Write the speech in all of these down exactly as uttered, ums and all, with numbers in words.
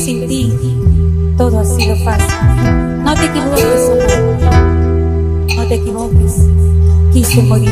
sin ti todo ha sido fácil. No te equivoques, amor, no te equivoques, quise morir.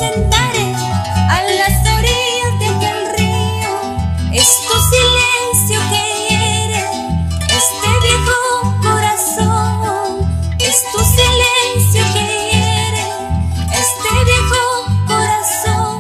sentaré a las orillas de aquel río. Es tu silencio que hiere este viejo corazón. Es tu silencio que hiere este viejo corazón.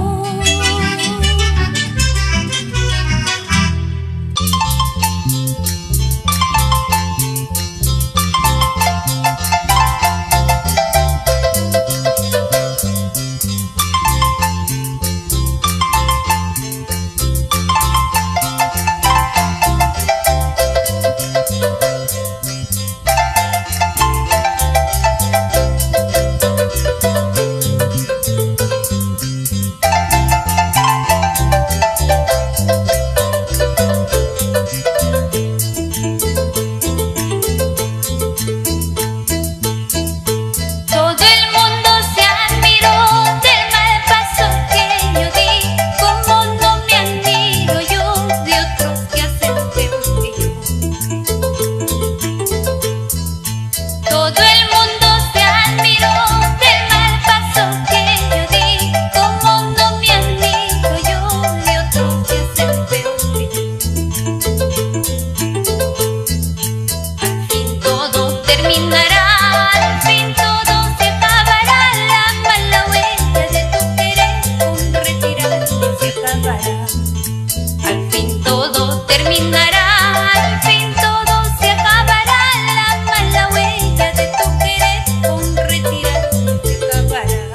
Al fin todo terminará, al fin todo se acabará, la mala huella de tu querer con retirarme se acabará.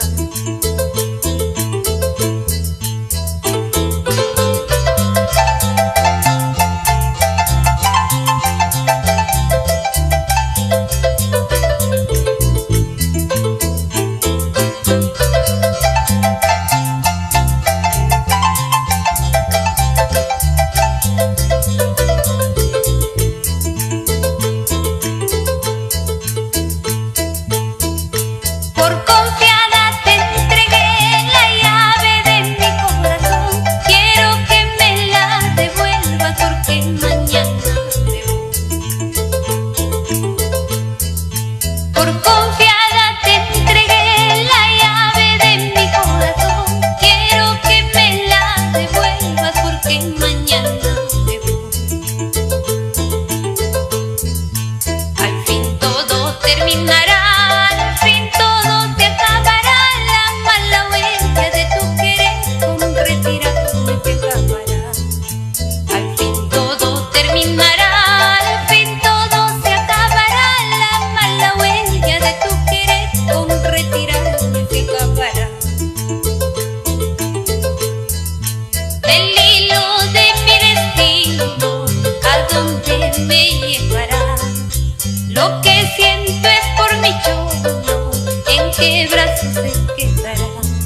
Lo que siento es por mi cholo, en qué brazos se quedará.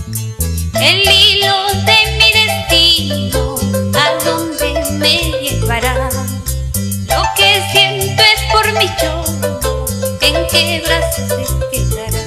El hilo de mi destino, ¿a dónde me llevará? Lo que siento es por mi cholo, en qué brazos se quedará.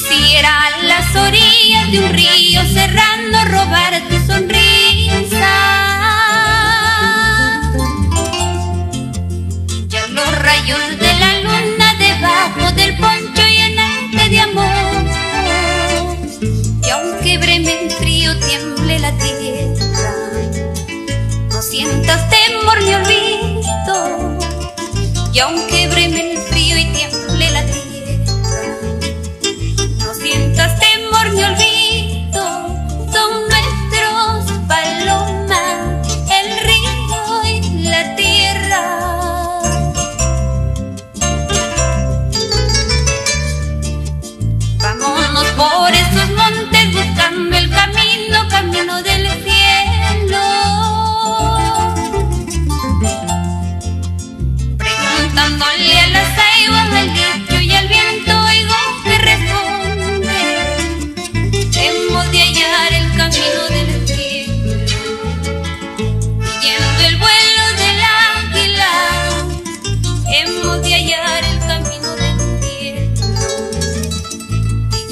de un río cerrando, robar tu sonrisa.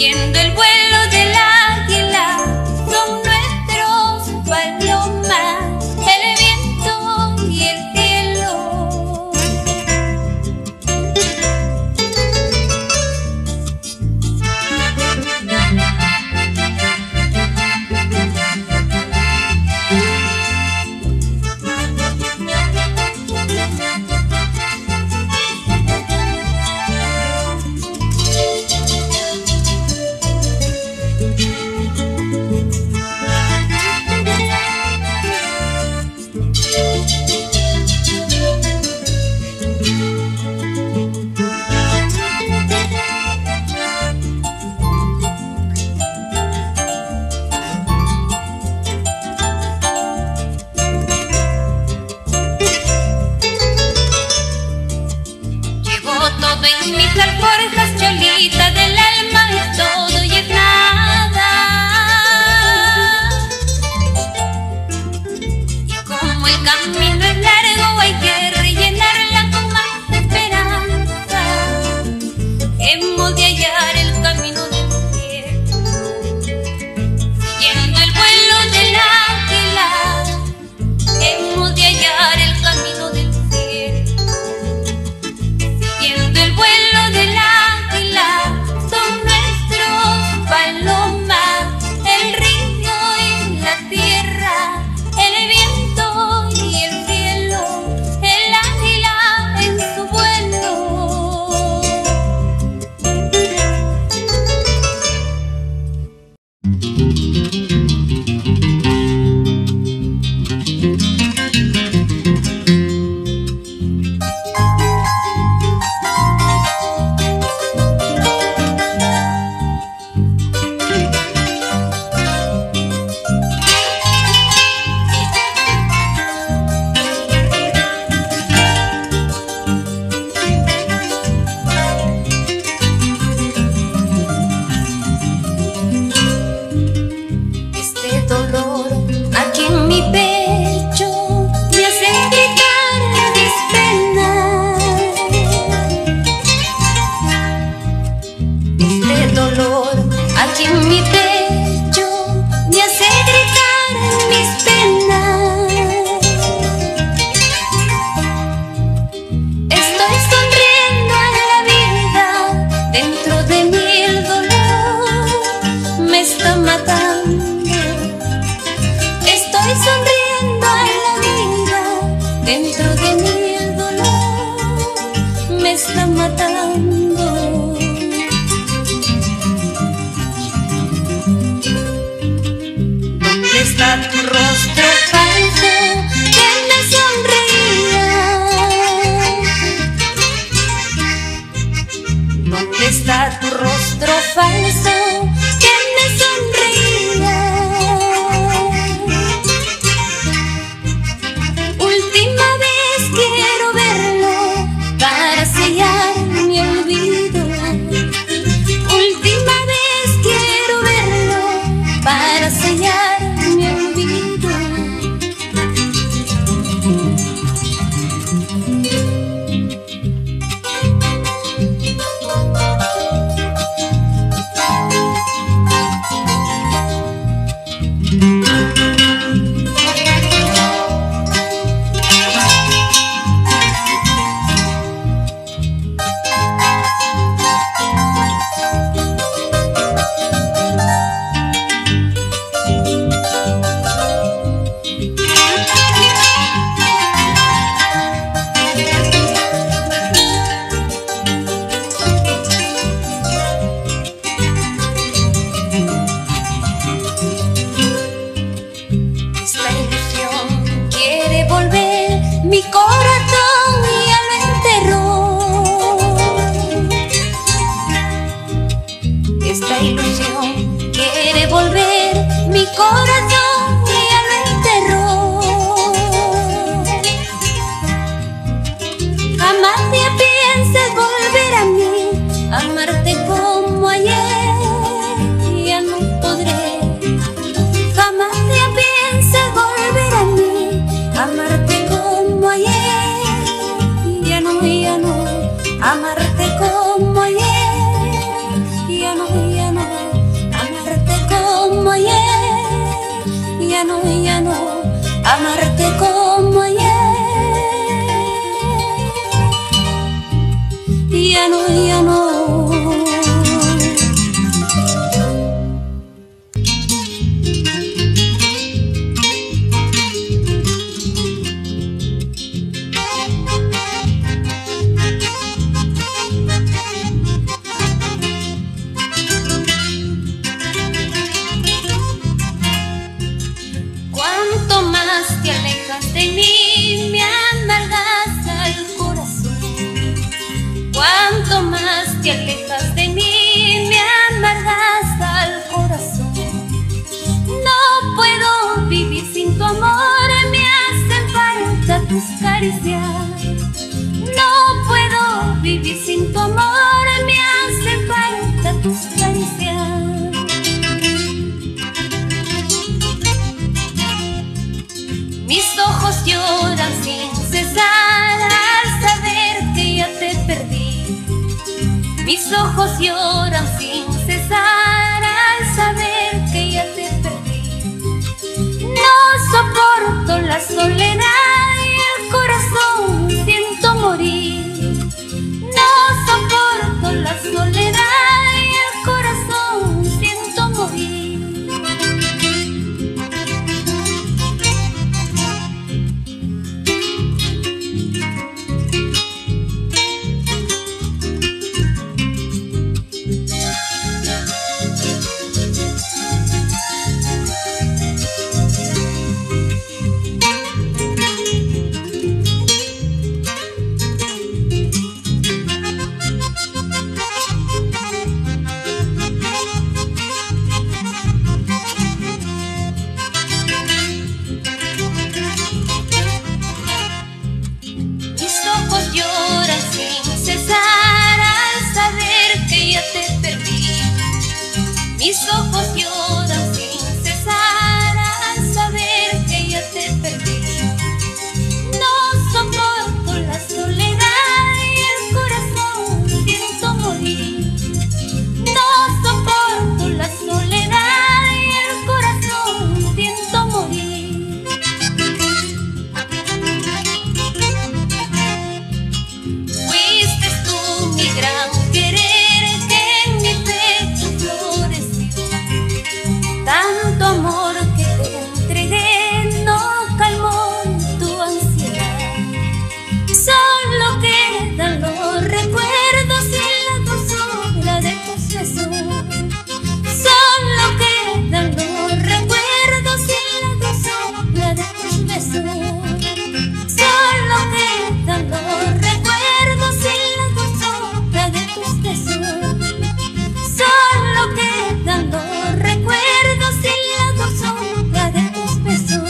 siguiendo el vuelo del águila, son nuestros palomas, el viento y el cielo. En mis alforjas, cholita del alma, es todo y es nada. Y como el camino es largo, hay que rellenarla con más esperanza. Hemos de hallar el camino del cielo, siguiendo el vuelo del águila. Hemos de hallar el camino del cielo, siguiendo el vuelo del águila, son nuestros palomas, el río y la tierra, el viento y el cielo, el águila en su vuelo. Aquí en mi pecho me hace gritar mis penas. Estoy sonriendo a la vida, dentro de mí el dolor me está matando. Estoy sonriendo a la vida, dentro de mí el dolor me está matando. ¿Dónde está tu rostro falso que me sonreía? ¿Dónde está tu rostro falso que me sonreía? Última vez quiero verlo para sellar mi olvido. Última vez quiero verlo para sellar mi olvido. Mi corazón ya lo enterró. Esta ilusión quiere volver, mi corazón ya lo enterró. Jamás ya pienses volver a mí, amarte como ayer, ya no podré. Jamás ya pienses volver a mí, amarte como ayer, ya no, ya no, amarte como ayer, ya no, ya no. tus caricias. Mis ojos lloran sin cesar al saber que ya te perdí. Mis ojos lloran sin cesar al saber que ya te perdí. No soporto la soledad y el corazón siento morir. No soporto la soledad y el corazón siento morir. Mis ojos lloran sin cesar al saber que ya te perdí. No soporto la soledad y el corazón siento morir. No soporto la soledad y el corazón siento morir. Fuiste tú mi gran querer que en mi pecho floreció. Tanto amor que te entregué no calmó tu ansiedad. Solo quedan los recuerdos y la dulzura de tus besos. Solo quedan los recuerdos y la dulzura de tus besos. Solo quedan los recuerdos y la dulzura de tus besos. Solo quedan los recuerdos y la dulzura de tus besos.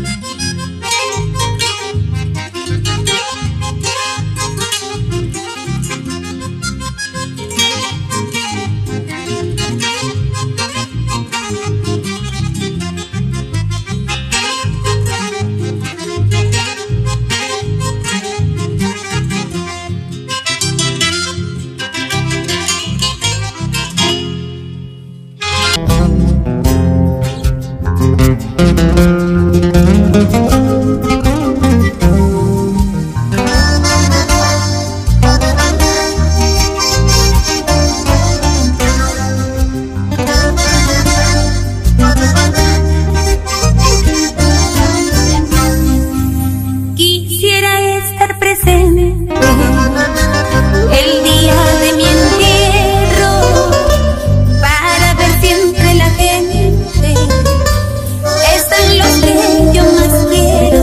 Quisiera estar presente el día de mi entierro para ver siempre la gente. Están los que yo más quiero.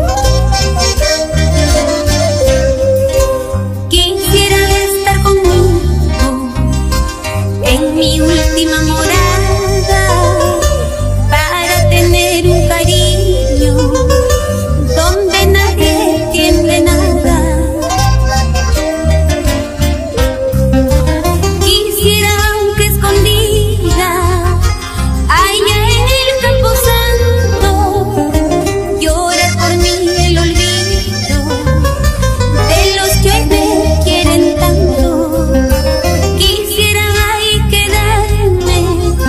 Quisiera estar conmigo en mi última morada para tener un cariño donde nadie tiene nada. Quisiera, aunque escondida, allá en el camposanto, llorar por mí el olvido de los que hoy me quieren tanto. Quisiera ahí quedarme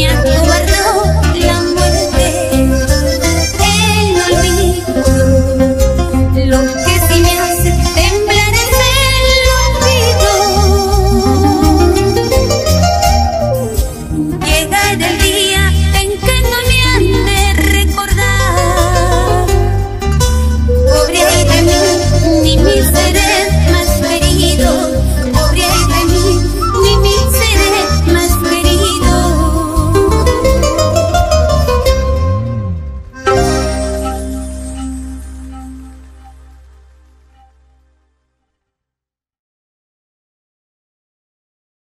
soñando.